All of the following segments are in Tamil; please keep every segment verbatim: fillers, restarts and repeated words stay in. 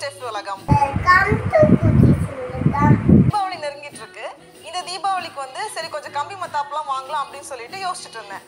செஃப் உலகம். வெல்கம் டு குட்டீஸ் உலகம். தீபாவளி நெருங்கிட்டு இருக்கு. இந்த தீபாவளிக்கு வந்து சரி கொஞ்சம் கம்பி மத்தாப்புலாம் வாங்கலாம் அப்படின்னு சொல்லிட்டு யோசிச்சுட்டு இருந்தேன்.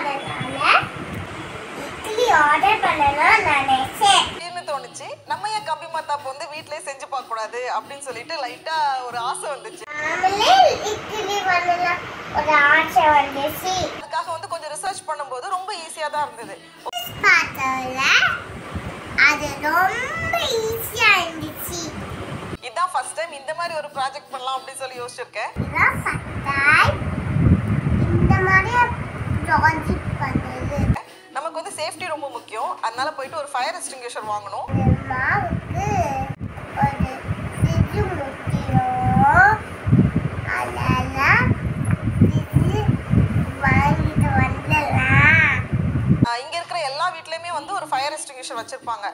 இட்லி ஆர்டர் பண்ணலாம் நினைச்சேன். என்ன தோணுச்சு, நம்ம ஏன் கம்பி மத்தாப்பு வந்து வீட்லயே செஞ்சு பார்க்க கூடாது அப்படின்னு சொல்லிட்டு லைட்டா ஒரு ஆசை வந்துச்சு. நாமளே இட்லி பண்ணலாம் ஒரு ஆசை வந்துச்சு. அதுக்காக வந்து கொஞ்சம் ரிசர்ச் பண்ணும்போது ரொம்ப ஈஸியா தான் இருந்தது. பார்த்தல அது ரொம்ப ஈஸியா இருந்துச்சு. இதான் ஃபர்ஸ்ட் டைம் இந்த மாதிரி ஒரு ப்ராஜெக்ட் பண்ணலாம் அப்படி சொல்லி யோசிச்சிருக்கேன். இதான் ஃபர்ஸ்ட் டைம் இந்த மாதிரி ப்ராஜெக்ட் பண்றது. நமக்கு வந்து சேஃப்டி ரொம்ப முக்கியம். அதனால போயிட்டு ஒரு ஃபயர் எக்ஸ்டிங்யூஷர் வாங்கணும். மாவுக்கு ஒரு ஃப்ரிட்ஜ் முக்கியம். அதனால ஃப்ரிட்ஜ் வாங்கிட்டு வந்துடலாம். இங்க இருக்கிற எல்லா வீட்லயுமே வந்து ஒரு ஃபயர் எக்ஸ்டிங்யூஷர் வச்சிருப்பாங்க.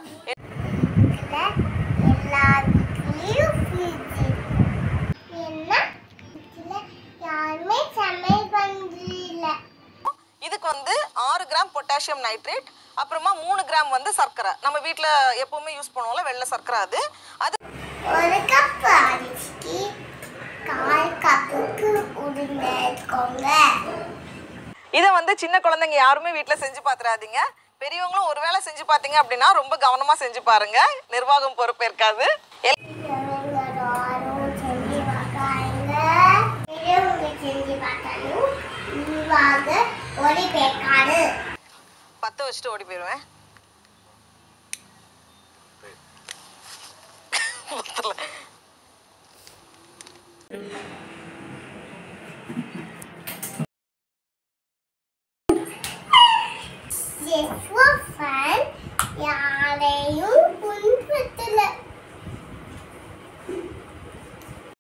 எல்லா வீட்லயும் ஃப்ரிட்ஜ் என்ன இதுல யாருமே சமையல் பண்றதில்ல. இதுக்கு வந்து ஆறு கிராம் பொட்டாசியம் நைட்ரேட், அப்புறமா மூணு கிராம் வந்து சர்க்கரை. நம்ம வீட்ல எப்பவுமே யூஸ் பண்ணுவோம்ல வெள்ளை சர்க்கரை, அது அது ஒரு கப் அரிசிக்கு கால் கப்புக்கு உளுந்து எடுத்துக்கோங்க. இதை வந்து சின்ன குழந்தைங்க யாருமே வீட்ல செஞ்சு பார்த்துறாதீங்க. பெரியவங்களும் ஒரு வேளை செஞ்சு பார்த்தீங்க அப்படின்னா ரொம்ப கவனமா செஞ்சு பாருங்க. நிர்வாகம் பொறுப்பேற்காது. பத்த வச்சுட்டு ஓடி போயிடுவேன்.